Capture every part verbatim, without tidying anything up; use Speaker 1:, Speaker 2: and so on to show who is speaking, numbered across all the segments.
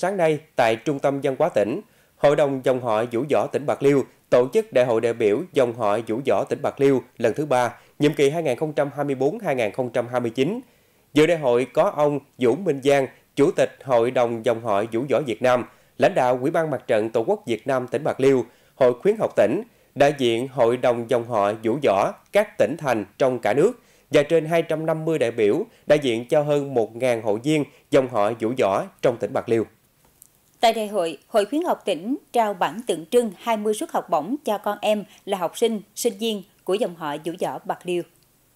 Speaker 1: sáng nay tại Trung tâm Văn hóa tỉnh, Hội đồng dòng họ Vũ Võ tỉnh Bạc Liêu tổ chức Đại hội đại biểu dòng họ Vũ Võ tỉnh Bạc Liêu lần thứ ba, nhiệm kỳ hai nghìn không trăm hai mươi tư đến hai nghìn không trăm hai mươi chín. Dự đại hội có ông Vũ Minh Giang, Chủ tịch Hội đồng dòng họ Vũ Võ Việt Nam, lãnh đạo Ủy ban Mặt trận Tổ quốc Việt Nam tỉnh Bạc Liêu, Hội khuyến học tỉnh, đại diện Hội đồng dòng họ Vũ Võ các tỉnh thành trong cả nước và trên hai trăm năm mươi đại biểu đại diện cho hơn một nghìn hội viên dòng họ Vũ Võ trong tỉnh Bạc Liêu.
Speaker 2: Tại đại hội, Hội khuyến học tỉnh trao bản tượng trưng hai mươi suất học bổng cho con em là học sinh, sinh viên của dòng họ Vũ Võ Bạc Liêu.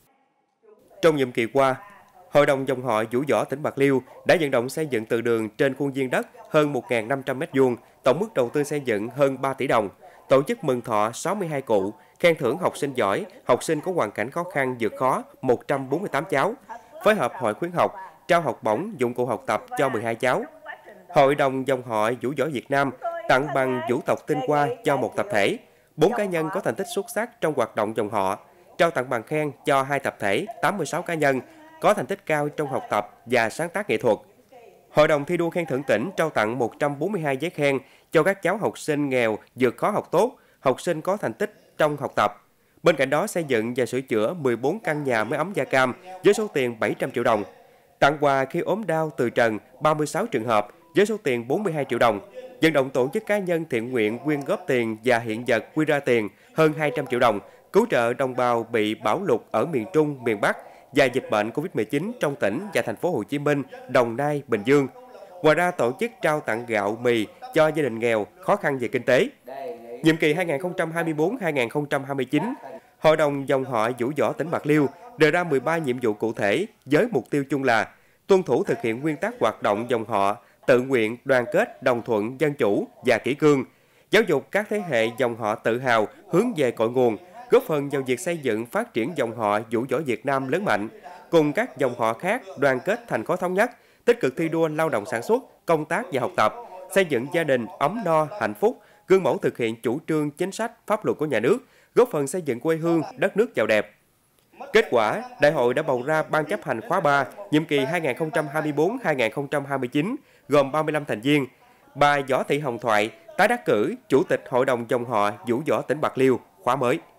Speaker 1: Trong nhiệm kỳ qua, Hội đồng dòng họ Vũ Võ tỉnh Bạc Liêu đã vận động xây dựng từ đường trên khuôn viên đất hơn một nghìn năm trăm mét vuông, tổng mức đầu tư xây dựng hơn ba tỷ đồng, tổ chức mừng thọ sáu mươi hai cụ, khen thưởng học sinh giỏi, học sinh có hoàn cảnh khó khăn vượt khó một trăm bốn mươi tám cháu, phối hợp Hội khuyến học trao học bổng dụng cụ học tập cho mười hai cháu. Hội đồng dòng họ Vũ Võ Việt Nam tặng bằng Vũ tộc Tinh Hoa cho một tập thể, bốn cá nhân có thành tích xuất sắc trong hoạt động dòng họ, trao tặng bằng khen cho hai tập thể, tám mươi sáu cá nhân có thành tích cao trong học tập và sáng tác nghệ thuật. Hội đồng thi đua khen thưởng tỉnh trao tặng một trăm bốn mươi hai giấy khen cho các cháu học sinh nghèo vượt khó học tốt, học sinh có thành tích trong học tập. Bên cạnh đó xây dựng và sửa chữa mười bốn căn nhà máy ấm da cam với số tiền bảy trăm triệu đồng. Tặng quà khi ốm đau từ trần ba mươi sáu trường hợp với số tiền bốn mươi hai triệu đồng. Vận động tổ chức cá nhân thiện nguyện quyên góp tiền và hiện vật quy ra tiền hơn hai trăm triệu đồng, cứu trợ đồng bào bị bão lụt ở miền Trung, miền Bắc và dịch bệnh Covid mười chín trong tỉnh và thành phố Hồ Chí Minh, Đồng Nai, Bình Dương. Ngoài ra tổ chức trao tặng gạo, mì cho gia đình nghèo khó khăn về kinh tế. Nhiệm kỳ hai nghìn không trăm hai mươi tư đến hai nghìn không trăm hai mươi chín, Hội đồng dòng họ Vũ Võ tỉnh Bạc Liêu đề ra mười ba nhiệm vụ cụ thể với mục tiêu chung là tuân thủ thực hiện nguyên tắc hoạt động dòng họ, tự nguyện, đoàn kết, đồng thuận, dân chủ và kỷ cương, giáo dục các thế hệ dòng họ tự hào hướng về cội nguồn, góp phần vào việc xây dựng phát triển dòng họ Vũ Võ Việt Nam lớn mạnh, cùng các dòng họ khác đoàn kết thành khối thống nhất, tích cực thi đua lao động sản xuất, công tác và học tập, xây dựng gia đình ấm no, hạnh phúc, gương mẫu thực hiện chủ trương, chính sách, pháp luật của nhà nước, góp phần xây dựng quê hương, đất nước giàu đẹp. Kết quả, đại hội đã bầu ra Ban chấp hành khóa ba, nhiệm kỳ hai nghìn không trăm hai mươi tư đến hai nghìn không trăm hai mươi chín, gồm ba mươi lăm thành viên. Bà Võ Thị Hồng Thoại tái đắc cử Chủ tịch Hội đồng dòng họ Vũ Võ tỉnh Bạc Liêu khóa mới.